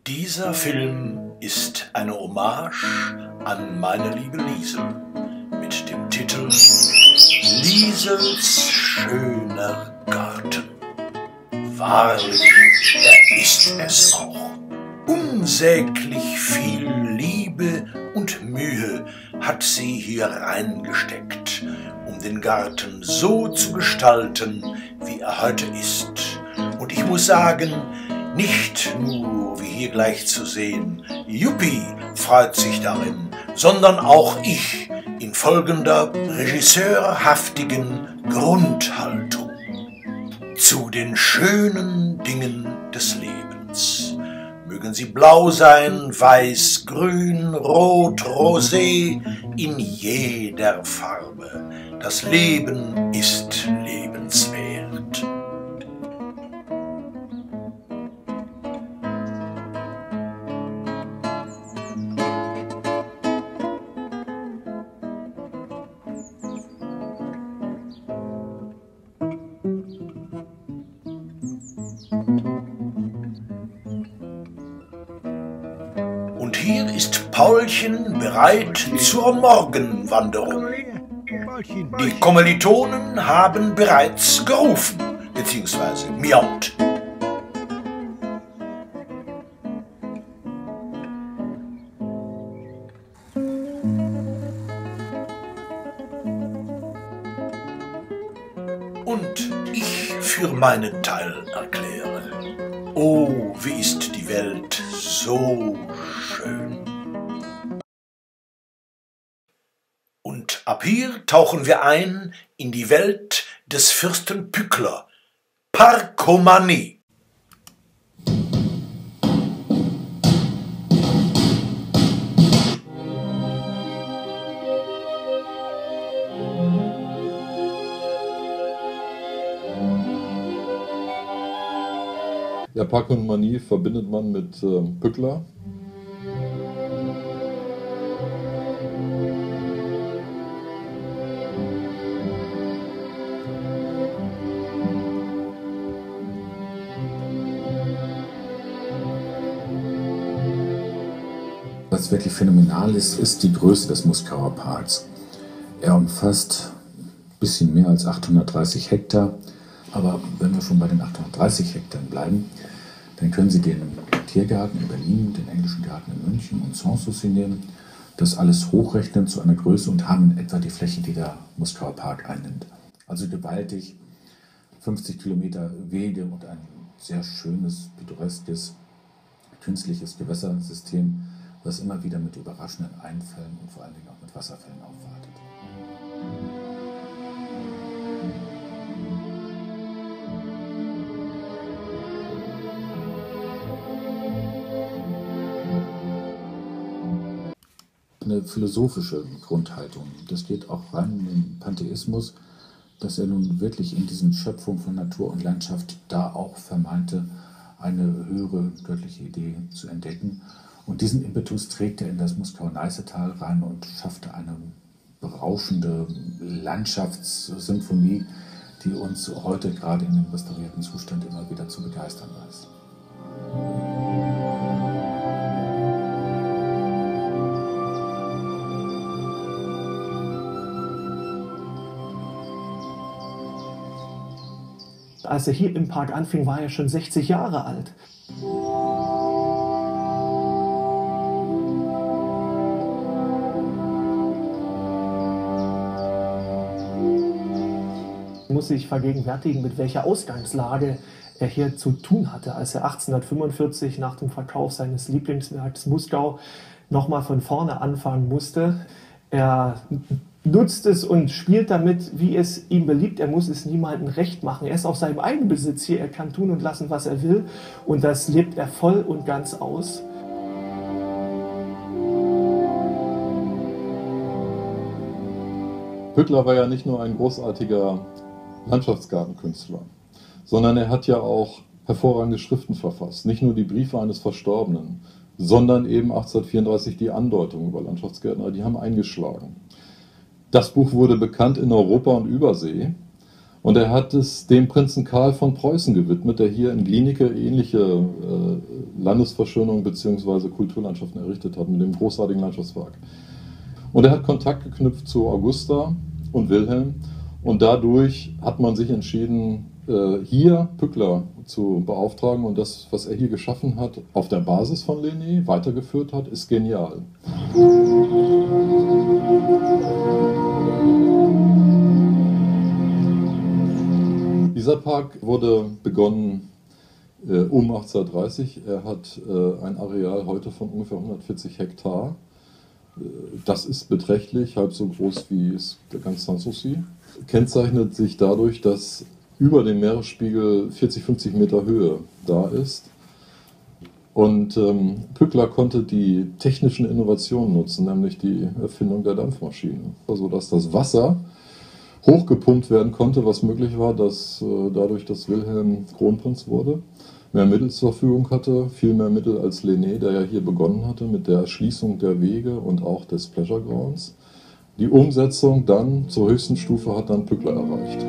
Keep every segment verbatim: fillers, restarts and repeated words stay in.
Dieser Film ist eine Hommage an meine liebe Liesel mit dem Titel Liesels schöner Garten. Wahrlich, er ist es auch. Unsäglich viel Liebe und Mühe hat sie hier reingesteckt, um den Garten so zu gestalten, wie er heute ist. Und ich muss sagen, nicht nur, wie hier gleich zu sehen, Yuppie freut sich darin, sondern auch ich in folgender regisseurhaftigen Grundhaltung zu den schönen Dingen des Lebens. Mögen sie blau sein, weiß, grün, rot, rosé, in jeder Farbe. Das Leben ist lebenswert. Und hier ist Paulchen bereit zur Morgenwanderung. Die Kommilitonen haben bereits gerufen bzw. miaut. Und ich für meinen Teil erkläre: Oh, wie ist die Welt so schön. Und ab hier tauchen wir ein in die Welt des Fürsten Pückler. Parkomanie. Ja, Parkomanie verbindet man mit äh, Pückler. Was wirklich phänomenal ist, ist die Größe des Muskauer Parks. Er umfasst ein bisschen mehr als achthundertdreißig Hektar. Aber wenn wir schon bei den achthundertdreißig Hektar bleiben, dann können Sie den Tiergarten in Berlin, den englischen Garten in München und Sanssouci nehmen, das alles hochrechnen zu einer Größe und haben in etwa die Fläche, die der Muskauer Park einnimmt. Also gewaltig, fünfzig Kilometer Wege und ein sehr schönes, pittoreskes, künstliches Gewässersystem, das immer wieder mit überraschenden Einfällen und vor allen Dingen auch mit Wasserfällen aufwartet. Eine philosophische Grundhaltung. Das geht auch rein in den Pantheismus, dass er nun wirklich in diesen Schöpfungen von Natur und Landschaft da auch vermeinte, eine höhere göttliche Idee zu entdecken. Und diesen Impetus trägt er in das Muskau-Neiße-Tal rein und schaffte eine berauschende Landschaftssymphonie, die uns heute gerade in dem restaurierten Zustand immer wieder zu begeistern weiß. Als er hier im Park anfing, war er schon sechzig Jahre alt. Man muss sich vergegenwärtigen, mit welcher Ausgangslage er hier zu tun hatte, als er achtzehnhundertfünfundvierzig nach dem Verkauf seines Lieblingswerks Muskau nochmal von vorne anfangen musste. Er nutzt es und spielt damit, wie es ihm beliebt. Er muss es niemandem recht machen. Er ist auf seinem Eigenbesitz hier. Er kann tun und lassen, was er will. Und das lebt er voll und ganz aus. Pückler war ja nicht nur ein großartiger Landschaftsgartenkünstler, sondern er hat ja auch hervorragende Schriften verfasst. Nicht nur die Briefe eines Verstorbenen, sondern eben achtzehnhundertvierunddreißig die Andeutungen über Landschaftsgärtner, die haben eingeschlagen. Das Buch wurde bekannt in Europa und Übersee Und er hat es dem Prinzen Karl von Preußen gewidmet, der hier in Glienicke ähnliche äh, Landesverschönerungen bzw. Kulturlandschaften errichtet hat, mit dem großartigen Landschaftspark. Und er hat Kontakt geknüpft zu Augusta und Wilhelm. Und dadurch hat man sich entschieden, äh, hier Pückler zu beauftragen. Und das, was er hier geschaffen hat, auf der Basis von Lenné weitergeführt hat, ist genial. Dieser Park wurde begonnen äh, um achtzehnhundertdreißig. Er hat äh, ein Areal heute von ungefähr hundertvierzig Hektar. Äh, das ist beträchtlich, halb so groß wie der ganze Sanssouci. Kennzeichnet sich dadurch, dass über dem Meeresspiegel vierzig, fünfzig Meter Höhe da ist. Und ähm, Pückler konnte die technischen Innovationen nutzen, nämlich die Erfindung der Dampfmaschine, sodass das Wasser hochgepumpt werden konnte, was möglich war, dass äh, dadurch, dass Wilhelm Kronprinz wurde, mehr Mittel zur Verfügung hatte, viel mehr Mittel als Lenné, der ja hier begonnen hatte mit der Erschließung der Wege und auch des Pleasure Grounds. Die Umsetzung dann zur höchsten Stufe hat dann Pückler erreicht.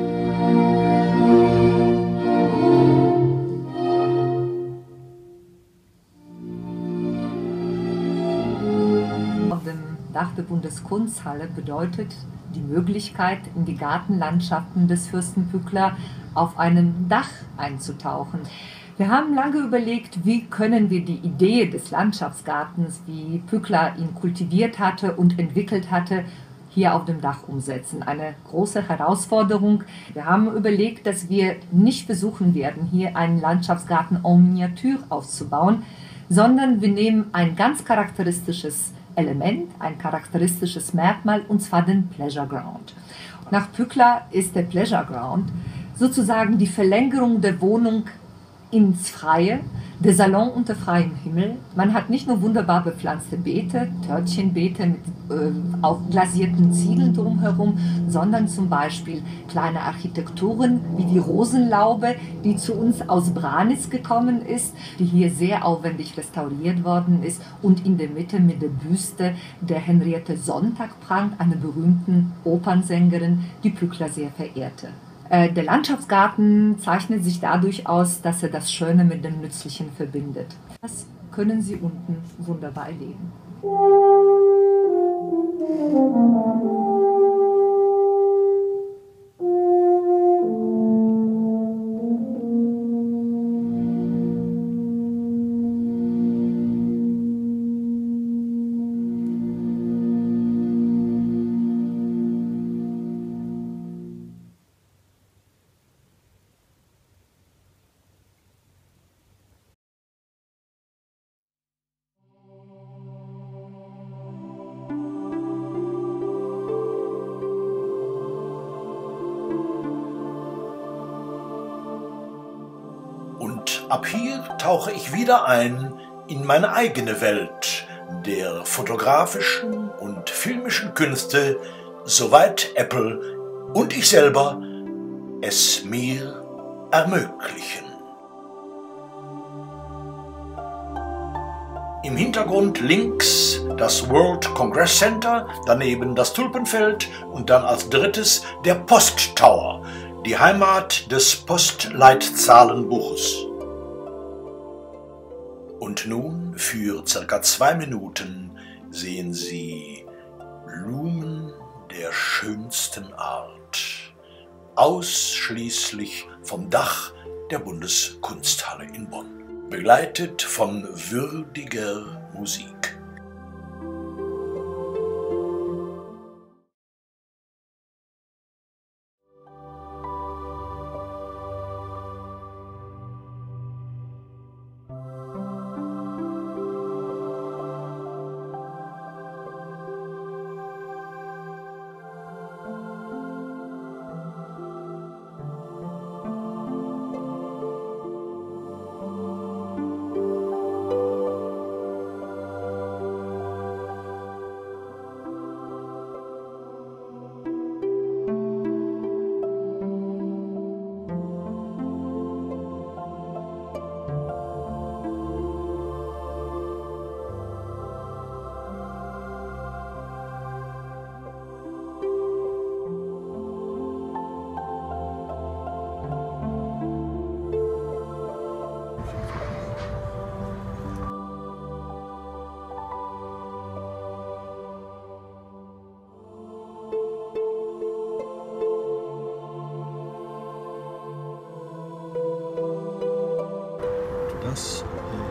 Auf dem Dach der Bundeskunsthalle bedeutet die Möglichkeit, in die Gartenlandschaften des Fürsten Pückler auf einem Dach einzutauchen. Wir haben lange überlegt, wie können wir die Idee des Landschaftsgartens, wie Pückler ihn kultiviert hatte und entwickelt hatte, hier auf dem Dach umsetzen. Eine große Herausforderung. Wir haben überlegt, dass wir nicht versuchen werden, hier einen Landschaftsgarten en miniature aufzubauen, sondern wir nehmen ein ganz charakteristisches Element, ein charakteristisches Merkmal, und zwar den Pleasure Ground. Nach Pückler ist der Pleasure Ground sozusagen die Verlängerung der Wohnung ins Freie, der Salon unter freiem Himmel. Man hat nicht nur wunderbar bepflanzte Beete, Törtchenbeete mit äh, auch glasierten Ziegeln drumherum, sondern zum Beispiel kleine Architekturen wie die Rosenlaube, die zu uns aus Branitz gekommen ist, die hier sehr aufwendig restauriert worden ist und in der Mitte mit der Büste der Henriette Sonntag prangt, einer berühmten Opernsängerin, die Pückler sehr verehrte. Der Landschaftsgarten zeichnet sich dadurch aus, dass er das Schöne mit dem Nützlichen verbindet. Das können Sie unten wunderbar erleben. Ab hier tauche ich wieder ein in meine eigene Welt der fotografischen und filmischen Künste, soweit Apple und ich selber es mir ermöglichen. Im Hintergrund links das World Congress Center, daneben das Tulpenfeld und dann als drittes der Post Tower, die Heimat des Postleitzahlenbuches. Und nun, für circa zwei Minuten, sehen Sie Blumen der schönsten Art, ausschließlich vom Dach der Bundeskunsthalle in Bonn, begleitet von würdiger Musik.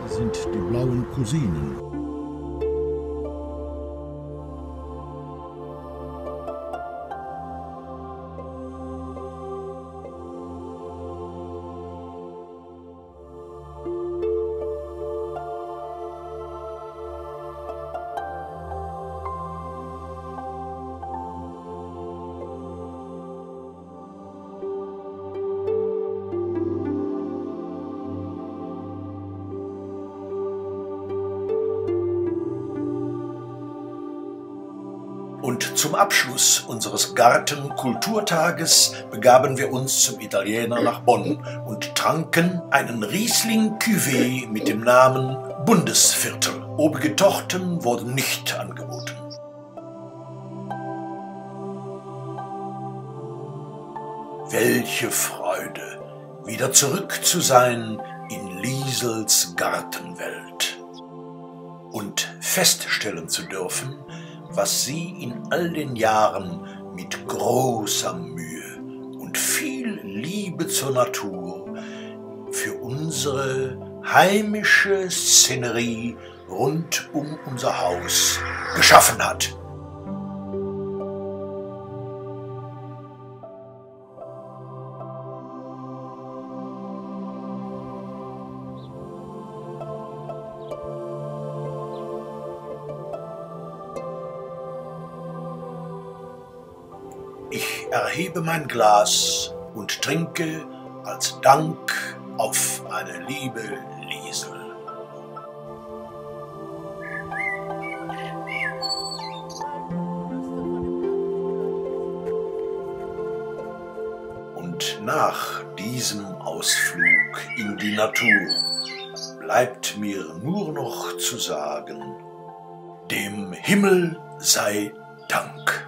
sind die blauen Cousinen. Und zum Abschluss unseres Gartenkulturtages begaben wir uns zum Italiener nach Bonn und tranken einen Riesling-Cuvée mit dem Namen Bundesviertel. Obige Torten wurden nicht angeboten. Welche Freude, wieder zurück zu sein in Liesels Gartenwelt und feststellen zu dürfen, was sie in all den Jahren mit großer Mühe und viel Liebe zur Natur für unsere heimische Szenerie rund um unser Haus geschaffen hat. Ich erhebe mein Glas und trinke als Dank auf meine liebe Liesel. Und nach diesem Ausflug in die Natur bleibt mir nur noch zu sagen, dem Himmel sei Dank.